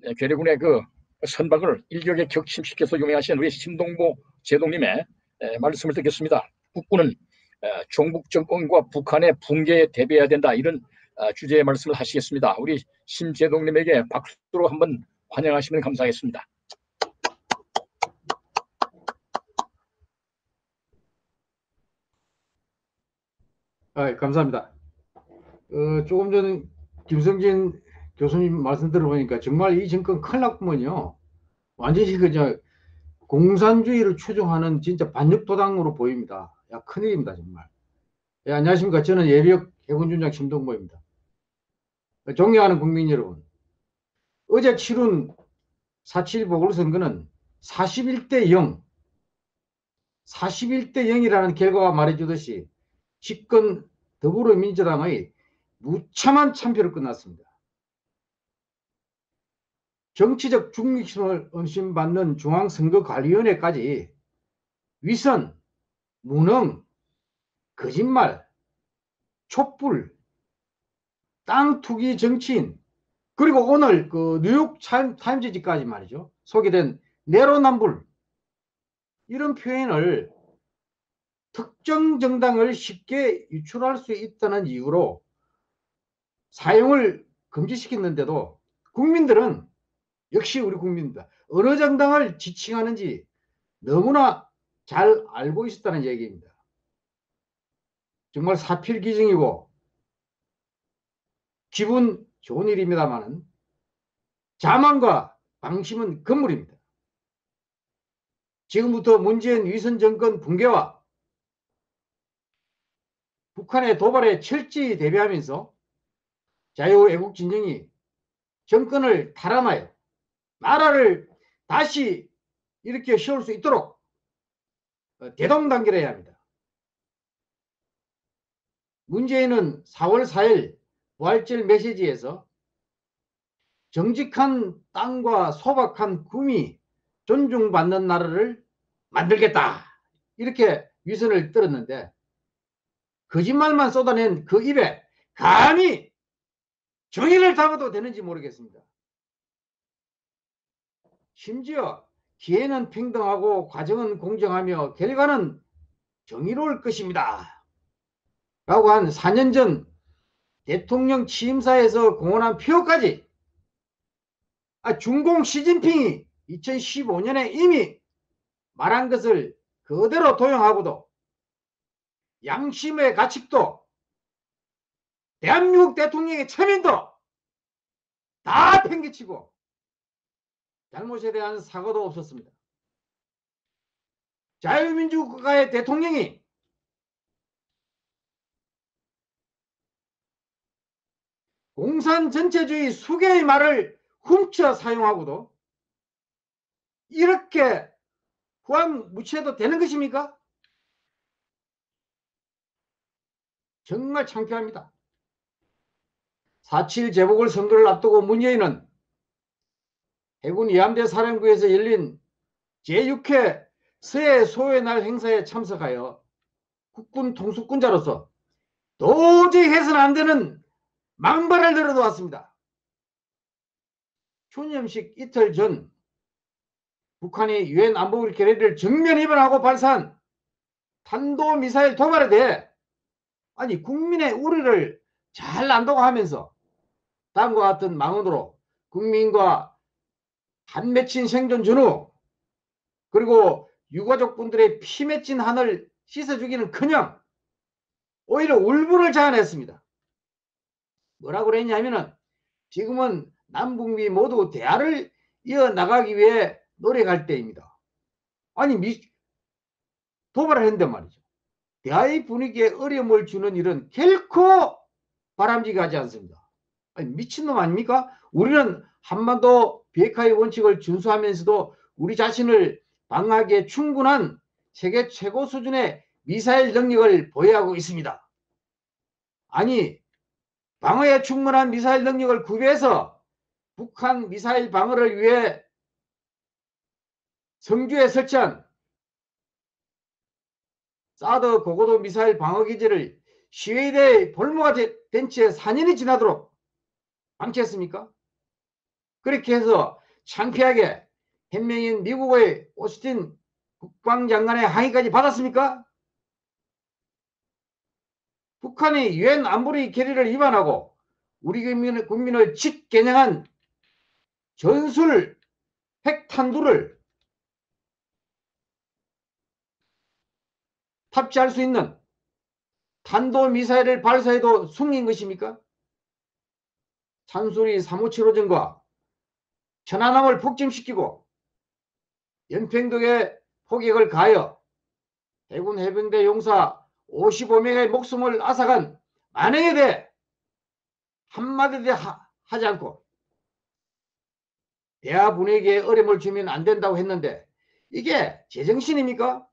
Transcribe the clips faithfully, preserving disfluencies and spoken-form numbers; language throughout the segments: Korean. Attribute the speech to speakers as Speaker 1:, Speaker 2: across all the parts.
Speaker 1: 괴뢰군의 그 선박을 일격에 격침시켜서 용해하신 우리 신동보 제독님의 말씀을 듣겠습니다. 국군은 종북 정권과 북한의 붕괴에 대비해야 된다, 이런 주제의 말씀을 하시겠습니다. 우리 심 제독님에게 박수로 한번 환영하시면 감사하겠습니다.
Speaker 2: 아, 감사합니다. 어, 조금 전 김성진 교수님 말씀 들어보니까 정말 이 정권 큰일 났구먼요. 완전히 그저 공산주의를 추종하는 진짜 반역도당으로 보입니다. 야, 큰일입니다, 정말. 예, 안녕하십니까. 저는 예비역 해군준장 심동보입니다. 존경하는 국민 여러분, 어제 치룬 사칠 보궐선거는 사십일 대 영, 사십일 대 영이라는 결과가 말해주듯이 집권 더불어민주당의 무참한 참패로 끝났습니다. 정치적 중립심을 의심받는 중앙선거관리위원회까지 위선, 무능, 거짓말, 촛불, 땅 투기 정치인, 그리고 오늘 그 뉴욕 타임즈지까지 말이죠, 소개된 내로남불, 이런 표현을 특정 정당을 쉽게 유출할 수 있다는 이유로 사용을 금지시켰는데도 국민들은, 역시 우리 국민입니다, 어느 정당을 지칭하는지 너무나 잘 알고 있었다는 얘기입니다. 정말 사필기증이고 기분 좋은 일입니다만 자만과 방심은 금물입니다. 지금부터 문재인 위선 정권 붕괴와 북한의 도발에 철저히 대비하면서 자유애국 진영이 정권을 탈환하여 나라를 다시 이렇게 세울 수 있도록 대동단결해야 합니다. 문재인은 사월 사일 부활절 메시지에서 정직한 땅과 소박한 꿈이 존중받는 나라를 만들겠다, 이렇게 위선을 떨었는데 거짓말만 쏟아낸 그 입에 감히 정의를 담아도 되는지 모르겠습니다. 심지어 기회는 평등하고 과정은 공정하며 결과는 정의로울 것입니다 라고 한 사 년 전 대통령 취임사에서 공언한 표까지 아, 중공 시진핑이 이천십오 년에 이미 말한 것을 그대로 도용하고도 양심의 가책도 대한민국 대통령의 체면도 다 팽개치고 잘못에 대한 사과도 없었습니다. 자유민주국가의 대통령이 공산전체주의 수개의 말을 훔쳐 사용하고도 이렇게 후한무치해도 되는 것입니까? 정말 창피합니다. 사칠 재보궐선거를 앞두고 문재인은 해군 이함대 사령부에서 열린 제육 회 서해 소의 날 행사에 참석하여 국군 통수권자로서 도저히 해서는 안 되는 망발을 늘어놓았습니다. 추념식 이틀 전 북한이 유엔 안보리 결의를 정면 위반하고 발사한 탄도미사일 도발에 대해 아니 국민의 우려를 잘 안다고 하면서 다음과 같은 망언으로 국민과 한 맺힌 생존 전후 그리고 유가족분들의 피 맺힌 한을 씻어주기는커녕 오히려 울분을 자아냈습니다. 뭐라고 그랬냐면은 지금은 남북미 모두 대화를 이어나가기 위해 노력할 때입니다. 아니 미, 도발을 했는데 말이죠. 대화의 분위기에 어려움을 주는 일은 결코 바람직하지 않습니다. 아니, 미친놈 아닙니까? 우리는 한반도 비핵화의 원칙을 준수하면서도 우리 자신을 방어하기에 충분한 세계 최고 수준의 미사일 능력을 보유하고 있습니다. 아니 방어에 충분한 미사일 능력을 구비해서 북한 미사일 방어를 위해 성주에 설치한 사드 고고도 미사일 방어기지를 시위대의 볼모가 된 채 사 년이 지나도록 방치했습니까? 그렇게 해서 창피하게 현명인 미국의 오스틴 국방장관의 항의까지 받았습니까? 북한이 유엔 안보리 결의를 위반하고 우리 국민을, 국민을 직개념한 전술 핵탄두를 탑재할 수 있는 탄도미사일을 발사해도 숨긴 것입니까? 산수리 삼오칠오전과 천안함을 북침시키고 연평도에 포격을 가하여 해군 해병대 용사 오십오 명의 목숨을 앗아간 만행에 대해 한마디도 하, 하지 않고 대화 분위기에 어려움을 주면 안 된다고 했는데 이게 제정신입니까?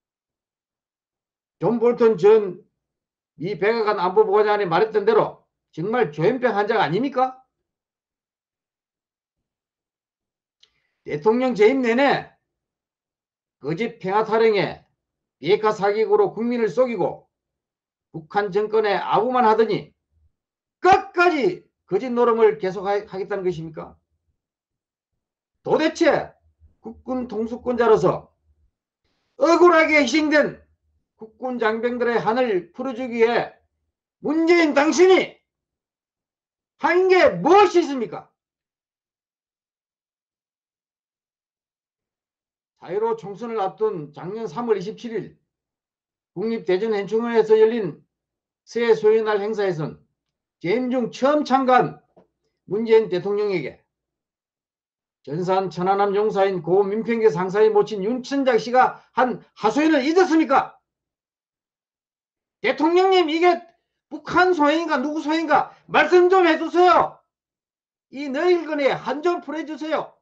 Speaker 2: 존 볼턴 전 미 백악관 안보보관장이 말했던 대로 정말 조현병 환자가 아닙니까? 대통령 재임 내내 거짓 평화 타령에 비핵화 사기극으로 국민을 속이고 북한 정권에 아부만 하더니 끝까지 거짓 노름을 계속하겠다는 것입니까? 도대체 국군 통수권자로서 억울하게 희생된 국군 장병들의 한을 풀어주기 위해 문재인 당신이 한 게 무엇이 있습니까? 사일오 총선을 앞둔 작년 삼월 이십칠일 국립대전현충원에서 열린 새해 소연날 행사에선 재임 중 처음 참가한 문재인 대통령에게 전산 천안함 용사인 고 민평계 상사에 모친 윤천작 씨가 한 하소연을 잊었습니까? 대통령님 이게 북한 소행인가 누구 소행인가 말씀 좀 해주세요. 이 너일건에 한 점 풀어주세요.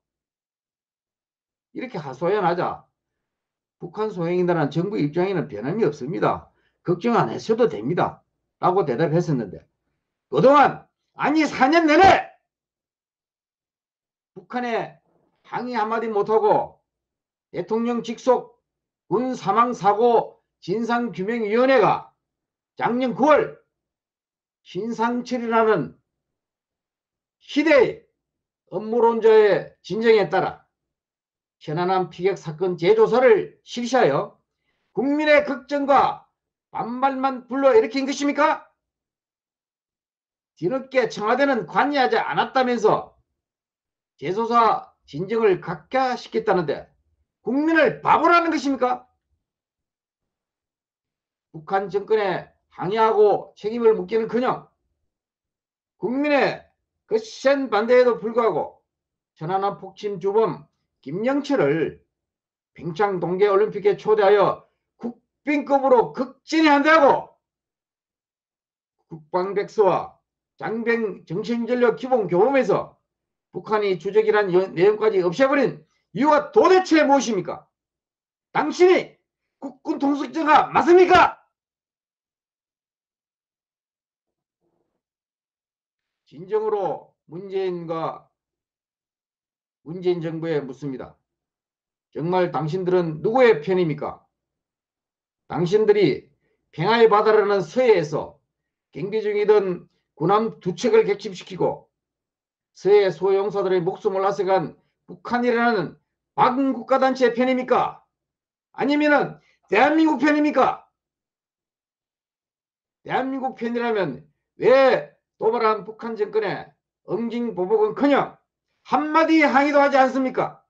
Speaker 2: 이렇게 하소연하자 북한 소행이라는 정부 입장에는 변함이 없습니다. 걱정 안 하셔도 됩니다. 라고 대답했었는데 그동안 아니 사 년 내내 북한에 항의 한마디 못하고 대통령 직속 군 사망사고 진상규명위원회가 작년 구월 신상철이라는 희대의 업무론자의 진정에 따라 천안함 피격 사건 재조사를 실시하여 국민의 걱정과 반발만 불러일으킨 것입니까? 뒤늦게 청와대는 관여하지 않았다면서 재조사 진정을 각하시켰다는데 국민을 바보라는 것입니까? 북한 정권에 항의하고 책임을 묻기는커녕 국민의 거센 반대에도 불구하고 천안함 폭침 주범 김영철을 평창 동계올림픽에 초대하여 국빈급으로 극진히 한다고 국방백서와 장병 정신전력 기본 교범에서 북한이 주적이란 내용까지 없애버린 이유가 도대체 무엇입니까? 당신이 국군 통수권자가 맞습니까? 진정으로 문재인과 문재인 정부에 묻습니다. 정말 당신들은 누구의 편입니까? 당신들이 평화의 바다라는 서해에서 경비 중이던 군함 두 척을 객침시키고 서해 소용사들의 목숨을 앗아간 북한이라는 박은 국가단체의 편입니까? 아니면 대한민국 편입니까? 대한민국 편이라면 왜 도발한 북한 정권의 응징보복은커녕 한마디 항의도 하지 않습니까?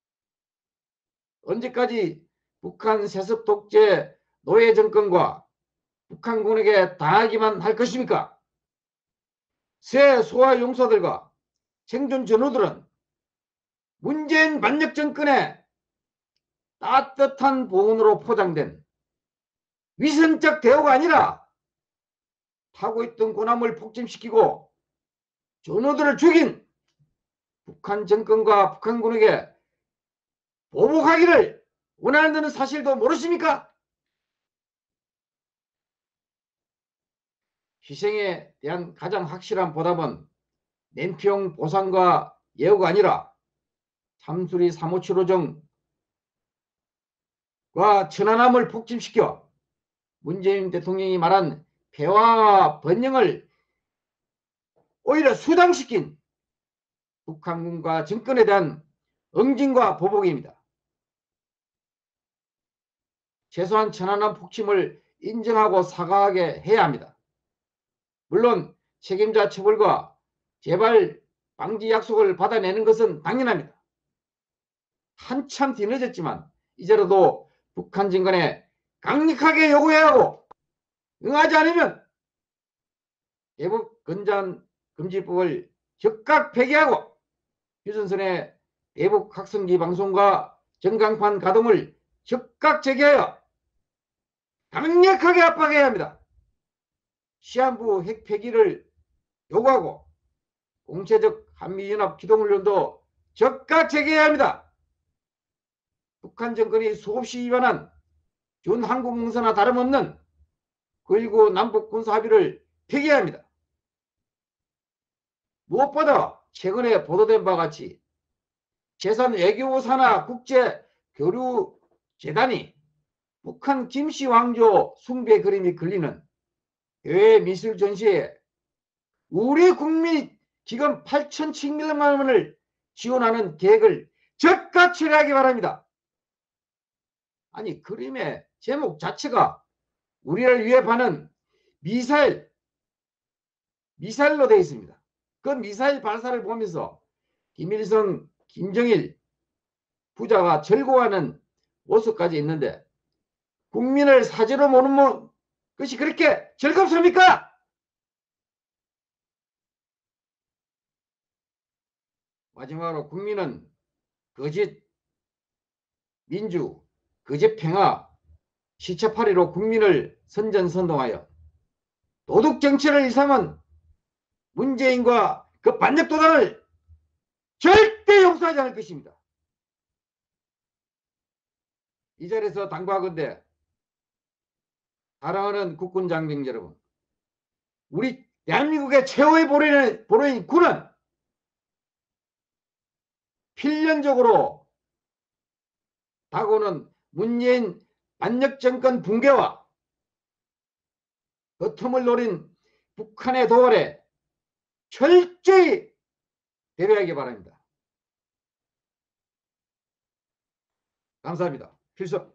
Speaker 2: 언제까지 북한 세습 독재 노예 정권과 북한군에게 당하기만 할 것입니까? 새 소아 용사들과 생존 전우들은 문재인 반역 정권의 따뜻한 보온으로 포장된 위선적 대우가 아니라 타고 있던 군함을 폭침시키고 전우들을 죽인 북한 정권과 북한군에게 보복하기를 원하는 사실도 모르십니까? 희생에 대한 가장 확실한 보답은 냉평 보상과 예우가 아니라 삼수리 삼오칠오정과 천안함을 폭침시켜 문재인 대통령이 말한 폐화와 번영을 오히려 수당시킨 북한군과 정권에 대한 응징과 보복입니다. 최소한 천안함 폭침을 인정하고 사과하게 해야 합니다. 물론 책임자 처벌과 재발 방지 약속을 받아내는 것은 당연합니다. 한참 뒤늦었지만 이제라도 북한 정권에 강력하게 요구해야 하고 응하지 않으면 대북 건전 금지법을 즉각 폐기하고 휴전선의 대북 확성기 방송과 전광판 가동을 즉각 재개하여 강력하게 압박해야 합니다. 시한부 핵 폐기를 요구하고 공체적 한미연합 기동훈련도 즉각 재개해야 합니다. 북한 정권이 수없이 위반한 준한국 문서나 다름없는 구일구 남북 군사합의를 폐기해야 합니다. 무엇보다 최근에 보도된 바와 같이 재산 외교사나 국제교류재단이 북한 김씨 왕조 숭배 그림이 걸리는 해외 미술 전시에 우리 국민 기금 팔천칠백만 원을 지원하는 계획을 즉각 처리하기 바랍니다. 아니, 그림의 제목 자체가 우리를 위협하는 미사일, 미사일로 되어 있습니다. 그 미사일 발사를 보면서 김일성, 김정일 부자가 절고하는 모습까지 있는데 국민을 사지로 모는 것이 그렇게 즐겁습니까? 마지막으로 국민은 거짓 민주, 거짓 평화, 시체팔이로 국민을 선전선동하여 도둑 정치를 일삼은 문재인과 그 반역도단을 절대 용서하지 않을 것입니다. 이 자리에서 당부하건대 사랑하는 국군 장병 여러분, 우리 대한민국의 최후의 보루인, 보루인 군은 필연적으로 다가오는 문재인 반역 정권 붕괴와 그 틈을 노린 북한의 도발에 철저히 대비하기 바랍니다. 감사합니다. 필수.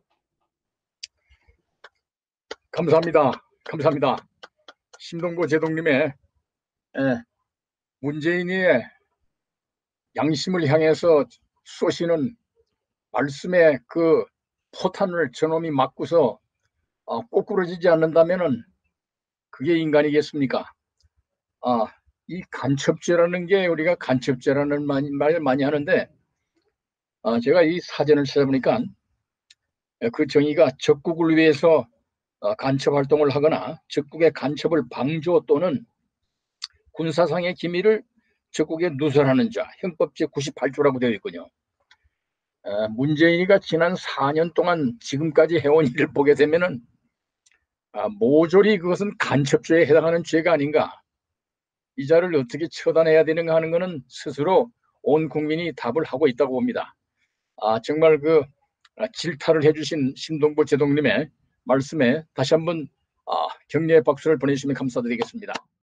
Speaker 1: 감사합니다. 감사합니다. 신동보 제동님의 에, 문재인의 양심을 향해서 쏘시는 말씀에 그 포탄을 저놈이 맞고서 어, 꼬꾸러지지 않는다면은 그게 인간이겠습니까? 아, 이 간첩죄라는 게 우리가 간첩죄라는 말, 말 많이 하는데 아, 제가 이 사전을 찾아보니까 그 정의가 적국을 위해서 어, 간첩 활동을 하거나 적국의 간첩을 방조 또는 군사상의 기밀을 적국에 누설하는 자, 형법 제구십팔 조라고 되어 있군요. 에, 문재인이가 지난 사 년 동안 지금까지 해온 일을 보게 되면은 아, 모조리 그것은 간첩죄에 해당하는 죄가 아닌가. 이 자를 어떻게 처단해야 되는가 하는 것은 스스로 온 국민이 답을 하고 있다고 봅니다. 아, 정말 그 질타를 해주신 신동보 제동님의 말씀에 다시 한번 아, 격려의 박수를 보내주시면 감사드리겠습니다.